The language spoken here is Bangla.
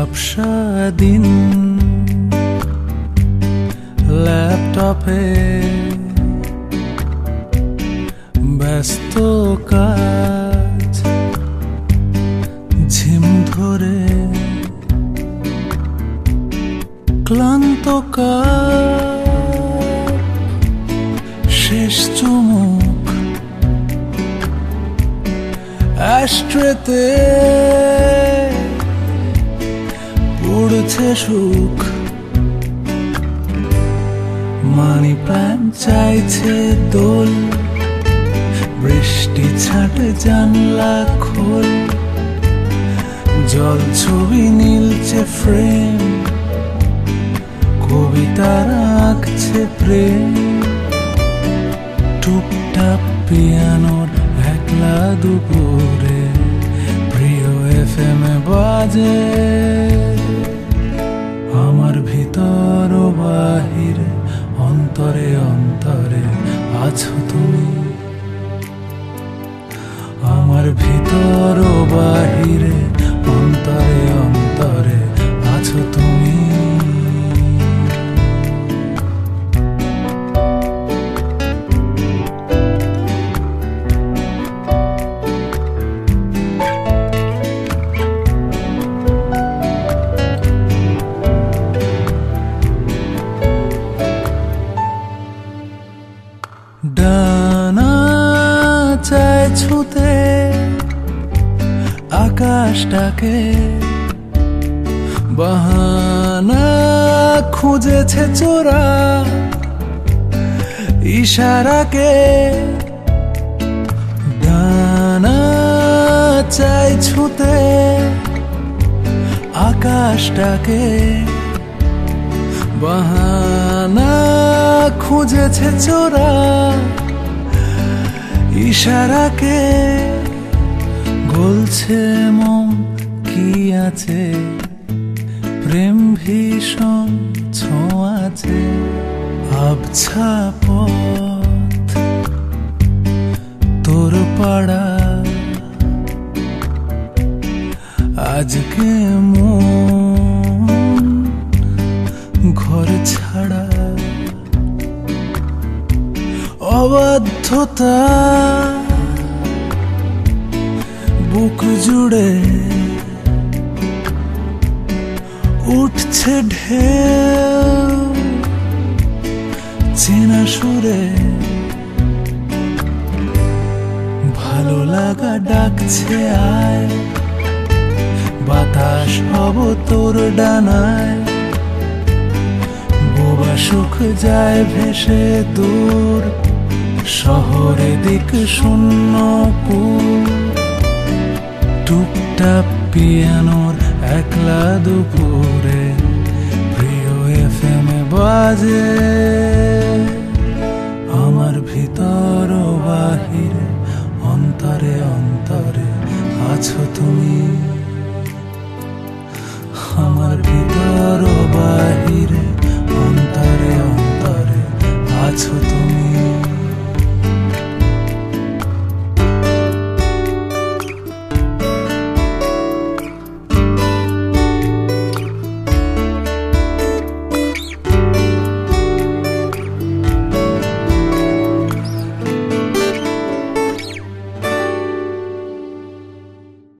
ঝাপসা দিন ল্যাপটপে ব্যস্ত কাজ ঝিম ধরে ক্লান্ত কাজ শেষ চুমুক অ্যাশট্রেতে পড়ছে সুখ মানি প্ল্যান চাইছে দোল বৃষ্টি ছাটে জানলা খোল জল ছবি নীলছে ফ্রেম কবিতারা আঁকছে প্রেম টুকটাক পিয়ানোর একলা দুপুরে প্রিয় FM এ বাজে আমার ভিতর ও বাহিরে অন্তরে অন্তরে আছো তুমি আমার ভিতর ও বাহিরে অন্তরে অন্তরে আছো তুমি ডানা চায় ছুতে আকাশটাকে বাহানা খুঁজেছে চোরা ইশারাকে ডানা চায় ছুতে আকাশটাকে বাহানা খুঁজেছে চোরা ইশারাকে গলছে মন কি আছে প্রেম ভীষণ ছোঁয়াছে আবছা পথ তোর পাড়া আজকে মন ঘর ছাড়া অবাধ্যতা বুক জুড়ে উঠছে ঢেউ চেনা সুরে ভালো লাগা ডাকছে আয় বাতাস হব তোর ডানায় বোবা সুখ যায় ভেসে দূর শহরে দিক শূন্য কুল টুকটাক পিয়ানোর একলা দুপুরে প্রিয় FM এ বাজে আমার ভিতর ও বাহিরে অন্তরে অন্তরে আছো তুমি।